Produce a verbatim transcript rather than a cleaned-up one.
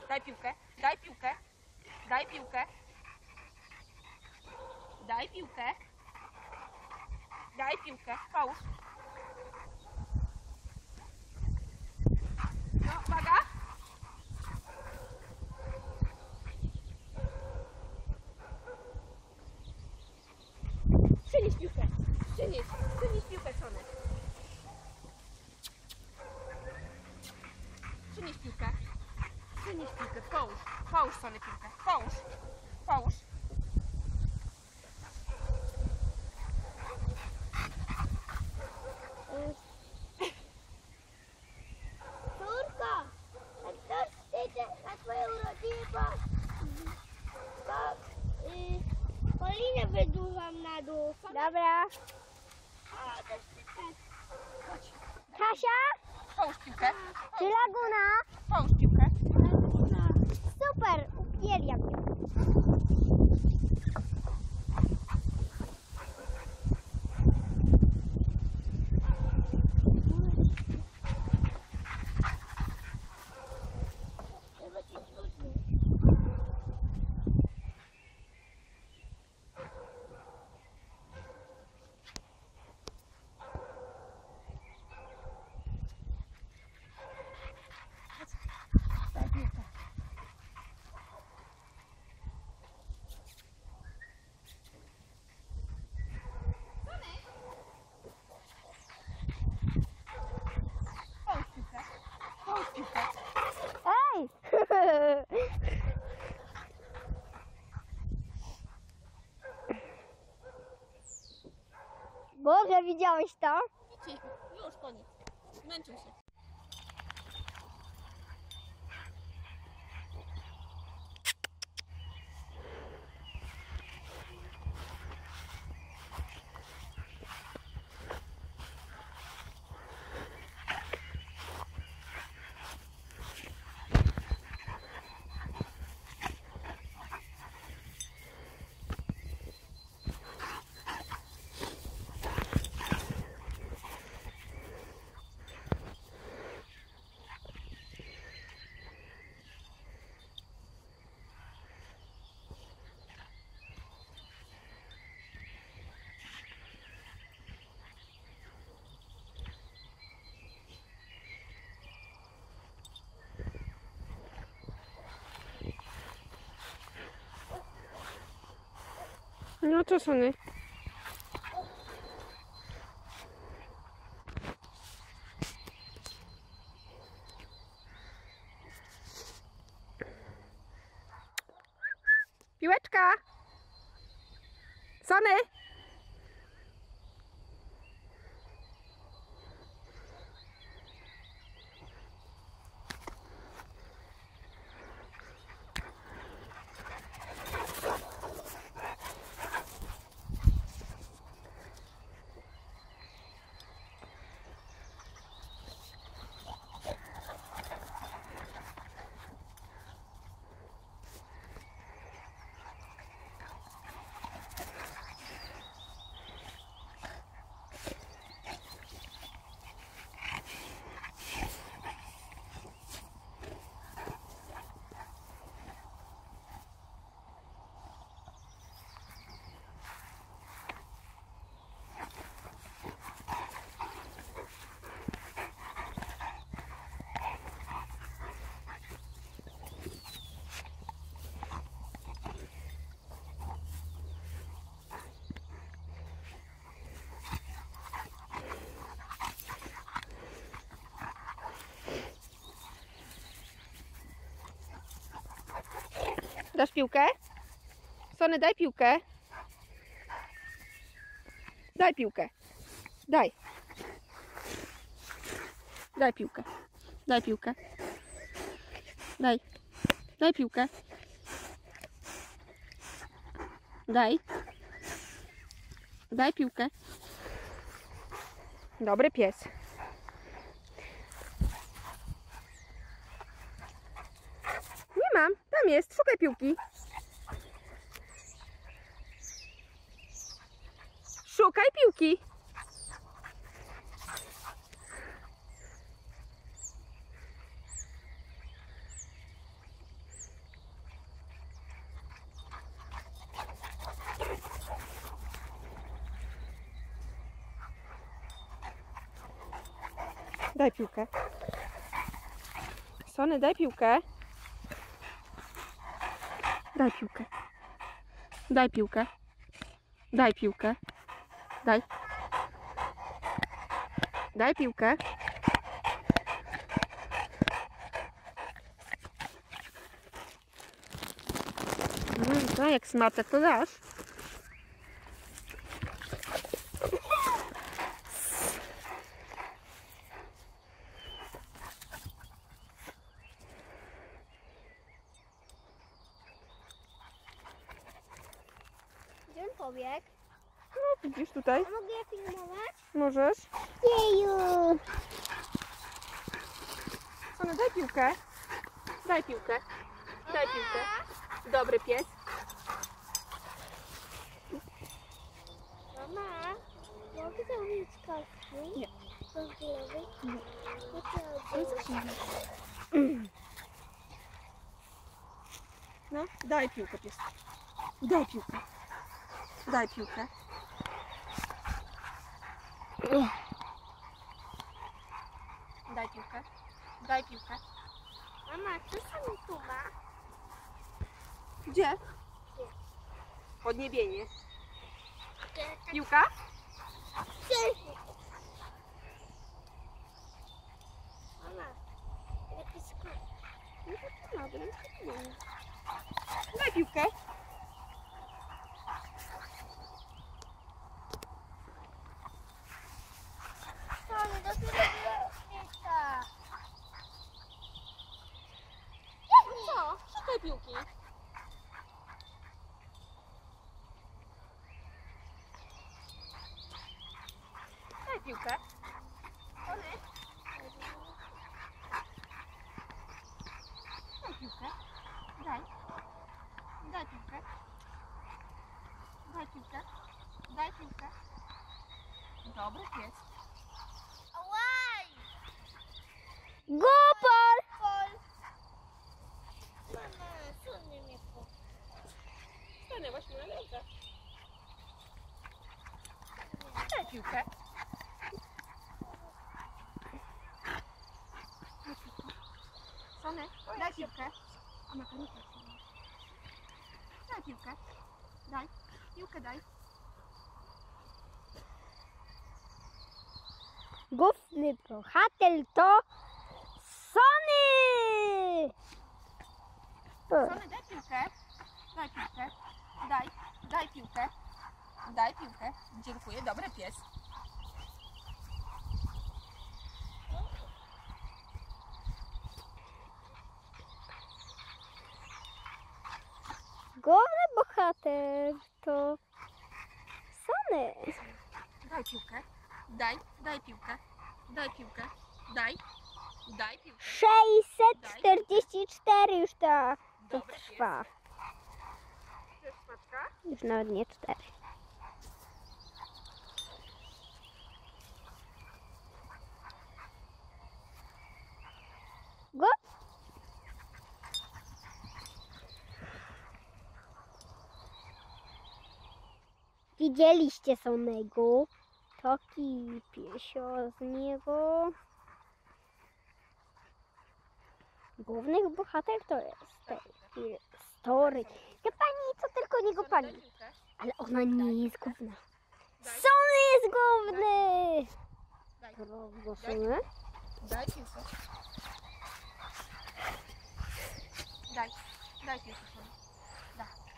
Daj piłkę, daj piłkę, daj piłkę. Daj piłkę. Daj piłkę, połóż. No, uwaga. Przynieś piłkę, przynieś, przynieś piłkę, Sony. Przynieś piłkę, przynieś piłkę, połóż, połóż Sony piłkę, połóż, połóż. Córko, jak ktoś idzie na twoje urodziny, bo, bo y, Polinę wydłużam na dół. Dobra. O, też Chodź. Kasia? Połóż piłkę. Czy Laguna? Połóż piłkę. Laguna. Super, uwielbiam ją. Ej! Boże, widziałeś to? Już koniec. Zmęczył się. No to Sony. Piłeczka! Sony! Dasz piłkę? Sony, daj piłkę. Daj piłkę. Daj. Daj piłkę. Daj piłkę. Daj. Daj piłkę. Daj. Daj piłkę. Dobry pies. Nie mam. Tam jest. Szukaj piłki. Szukaj piłki. Daj piłkę. Sony, daj piłkę. Daj piłkę. Daj piłkę. Daj piłkę. Daj. Daj piłkę. Mm, to jak smaczek to dasz. Gdzie on pobiegł? No widzisz tutaj. A mogę je filmować? Możesz. Jeju! Sony, daj piłkę. Daj piłkę. Daj piłkę. Dobry pies. Mama, mogę zrobić kostki? Nie. Kąpielowy? Nie. Nie. No, daj piłkę, pies. Daj piłkę. Daj piłkę. Daj piłkę. Daj piłkę. Mama, co sam tu ma? Gdzie? Podniebienie. Piłka? Mama, jakiś skok. No to dobra, no. Daj piłkę. To nie dopiero miejsca. No co? Szukaj piłki. Daj piłkę. Sony. Daj piłkę. Daj. Daj piłkę. Daj piłkę. Daj piłkę. Dobry pies. Ałaj! Gopol! Mama, co nie mnie po... Stanęłaś mu na drodze. Daj piłkę. Sony, daj piłkę. A makanika. Daj piłkę. Daj. Piłkę daj. Główny bohater to Sony! Sony, daj piłkę. Daj piłkę. Daj. Daj piłkę. Daj piłkę. Dziękuję. Dobry pies. Główny bohater to Sony. Daj piłkę. Daj. Daj piłkę. Daj piłkę. Daj. Daj piłkę. sześćset czterdzieści cztery już ta to Dobry pies. trwa. Chcesz smaczka? Już nawet nie cztery. Go? Widzieliście Sonego? Taki piesio z niego. Głównych bohater to jest tej story. Ja pani, co tylko niego Sony, daj pani. piłkę. Ale ona nie jest główna. Daj. Sony jest główny! Daj. Głosujemy? Daj piłkę. Daj. Daj piłkę. Sony. Daj.